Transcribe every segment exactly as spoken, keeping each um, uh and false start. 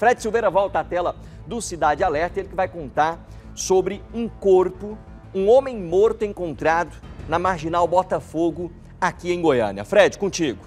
Fred Silveira volta à tela do Cidade Alerta, ele que vai contar sobre um corpo, um homem morto encontrado na Marginal Botafogo, aqui em Goiânia. Fred, contigo.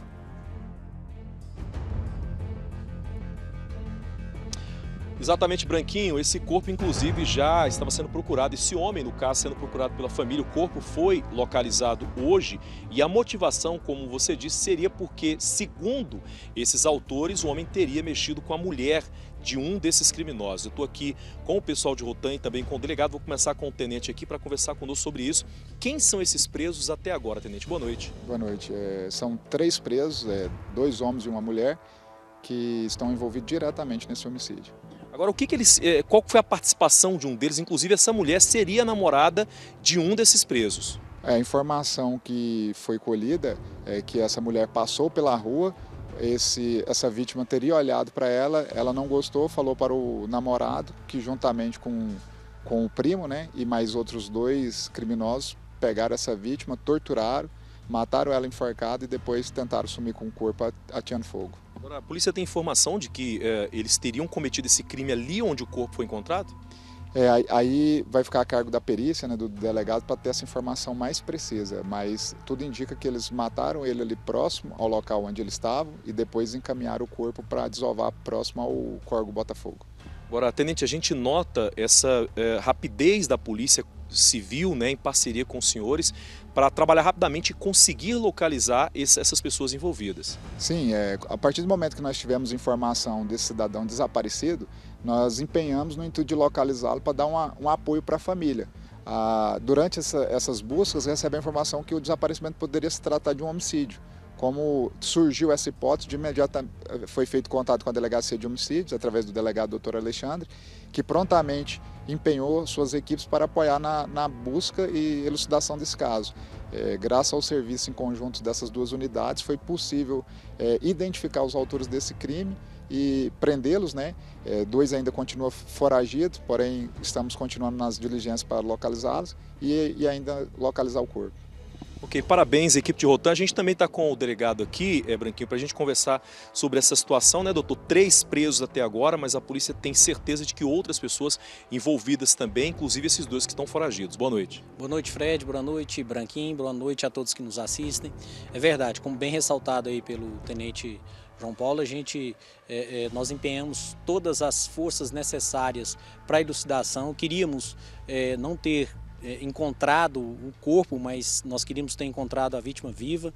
Exatamente, Branquinho, esse corpo inclusive já estava sendo procurado, esse homem no caso sendo procurado pela família, o corpo foi localizado hoje e a motivação, como você disse, seria porque, segundo esses autores, o homem teria mexido com a mulher de um desses criminosos. Eu estou aqui com o pessoal de Rotan e também com o delegado, vou começar com o tenente aqui para conversar conosco sobre isso. Quem são esses presos até agora, tenente? Boa noite. Boa noite. É, são três presos, é, dois homens e uma mulher, que estão envolvidos diretamente nesse homicídio. Agora, o que que eles, qual foi a participação de um deles? Inclusive, essa mulher seria namorada de um desses presos. É, a informação que foi colhida é que essa mulher passou pela rua, esse, essa vítima teria olhado para ela, ela não gostou, falou para o namorado, que juntamente com, com o primo, né, e mais outros dois criminosos, pegaram essa vítima, torturaram, mataram ela enforcada e depois tentaram sumir com o corpo ateando fogo. Agora, a polícia tem informação de que é, eles teriam cometido esse crime ali onde o corpo foi encontrado? É, aí vai ficar a cargo da perícia, né, do delegado, para ter essa informação mais precisa, mas tudo indica que eles mataram ele ali próximo ao local onde eles estavam e depois encaminharam o corpo para desovar próximo ao Córrego Botafogo. Agora, tenente, a gente nota essa é, rapidez da polícia civil, né, em parceria com os senhores, para trabalhar rapidamente e conseguir localizar esse, essas pessoas envolvidas. Sim, é, a partir do momento que nós tivemos informação desse cidadão desaparecido, nós empenhamos no intuito de localizá-lo para dar uma, um apoio para a família. Ah, durante essa, essas buscas, recebe a informação que o desaparecimento poderia se tratar de um homicídio. Como surgiu essa hipótese, de imediato foi feito contato com a Delegacia de Homicídios, através do delegado doutor Alexandre, que prontamente empenhou suas equipes para apoiar na, na busca e elucidação desse caso. É, graças ao serviço em conjunto dessas duas unidades, foi possível é, identificar os autores desse crime e prendê-los, né? É, dois ainda continuam foragidos, porém estamos continuando nas diligências para localizá-los e, e ainda localizar o corpo. Ok, parabéns, equipe de Rotan. A gente também está com o delegado aqui, é, Branquinho, para a gente conversar sobre essa situação, né, doutor? Três presos até agora, mas a polícia tem certeza de que outras pessoas envolvidas também, inclusive esses dois que estão foragidos. Boa noite. Boa noite, Fred. Boa noite, Branquinho. Boa noite a todos que nos assistem. É verdade, como bem ressaltado aí pelo tenente João Paulo, a gente, é, é, nós empenhamos todas as forças necessárias para a elucidação. Queríamos é, não ter É, encontrado o corpo, mas nós queríamos ter encontrado a vítima viva,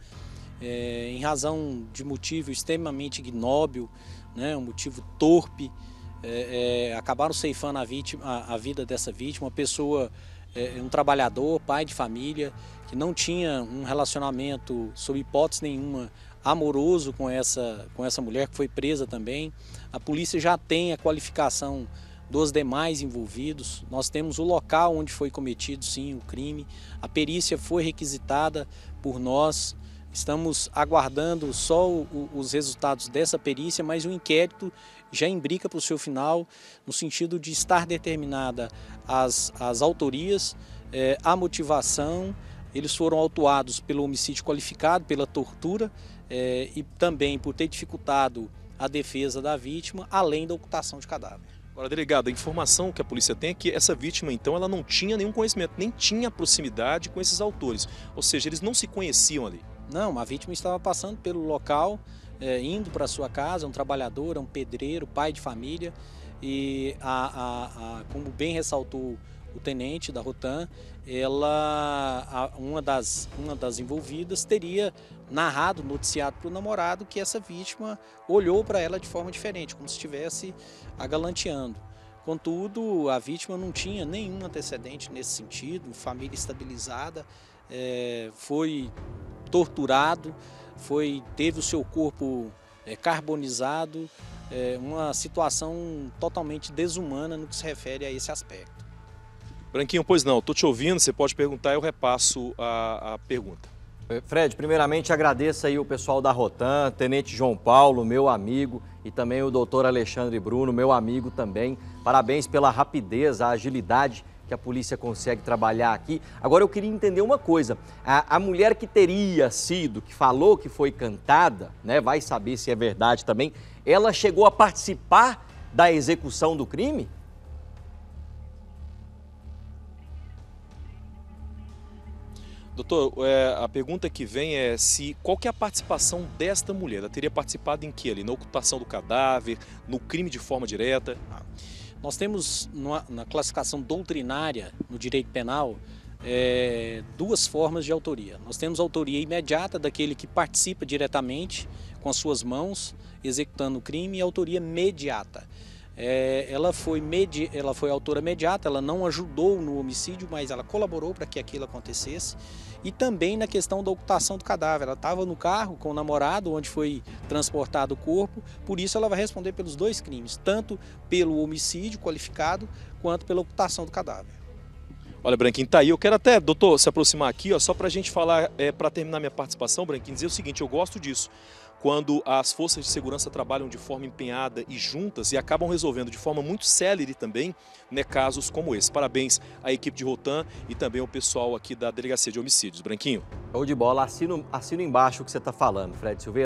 é, em razão de motivo extremamente ignóbil, né, um motivo torpe, é, é, acabaram ceifando a, vítima, a, a vida dessa vítima, uma pessoa, é, um trabalhador, pai de família, que não tinha um relacionamento, sob hipótese nenhuma, amoroso com essa, com essa mulher, que foi presa também. A polícia já tem a qualificação dos demais envolvidos, nós temos o local onde foi cometido sim o crime, a perícia foi requisitada por nós, estamos aguardando só o, os resultados dessa perícia, mas o inquérito já imbrica para o seu final, no sentido de estar determinada as, as autorias, é, a motivação. Eles foram autuados pelo homicídio qualificado, pela tortura é, e também por ter dificultado a defesa da vítima, além da ocultação de cadáver. Agora, delegado, a informação que a polícia tem é que essa vítima, então, ela não tinha nenhum conhecimento, nem tinha proximidade com esses autores. Ou seja, eles não se conheciam ali. Não, a vítima estava passando pelo local, é, indo para sua casa, um trabalhador, um pedreiro, pai de família. E, a, a, a, como bem ressaltou o tenente da Rotan, ela, a, uma, das, uma das envolvidas teria narrado, noticiado para o namorado que essa vítima olhou para ela de forma diferente, como se estivesse agalanteando. Contudo, a vítima não tinha nenhum antecedente nesse sentido, família estabilizada, é, foi torturado, foi, teve o seu corpo é, carbonizado, é, uma situação totalmente desumana no que se refere a esse aspecto. Branquinho, pois não, estou te ouvindo, você pode perguntar, eu repasso a, a pergunta. Fred, primeiramente agradeço aí o pessoal da Rotan, Tenente João Paulo, meu amigo, e também o doutor Alexandre Bruno, meu amigo também. Parabéns pela rapidez, a agilidade que a polícia consegue trabalhar aqui. Agora eu queria entender uma coisa, a, a mulher que teria sido, que falou que foi cantada, né, vai saber se é verdade também, ela chegou a participar da execução do crime? Doutor, é, a pergunta que vem é se qual que é a participação desta mulher? Ela teria participado em que ali? Na ocultação do cadáver, no crime de forma direta? Nós temos numa, na classificação doutrinária no direito penal é, duas formas de autoria. Nós temos a autoria imediata daquele que participa diretamente com as suas mãos executando o crime e a autoria mediata. É, ela, foi medi ela foi autora imediata, ela não ajudou no homicídio, mas ela colaborou para que aquilo acontecesse. E também na questão da ocultação do cadáver, ela estava no carro com o namorado, onde foi transportado o corpo, por isso ela vai responder pelos dois crimes, tanto pelo homicídio qualificado, quanto pela ocultação do cadáver. Olha, Branquinho, tá aí. Eu quero até, doutor, se aproximar aqui, ó, só para a gente falar, é, para terminar minha participação, Branquinho, dizer o seguinte: eu gosto disso. Quando as forças de segurança trabalham de forma empenhada e juntas e acabam resolvendo de forma muito célere também, né, casos como esse. Parabéns à equipe de Rotan e também ao pessoal aqui da Delegacia de Homicídios. Branquinho. Show de bola. Assino, assino embaixo o que você está falando, Fred Silveira.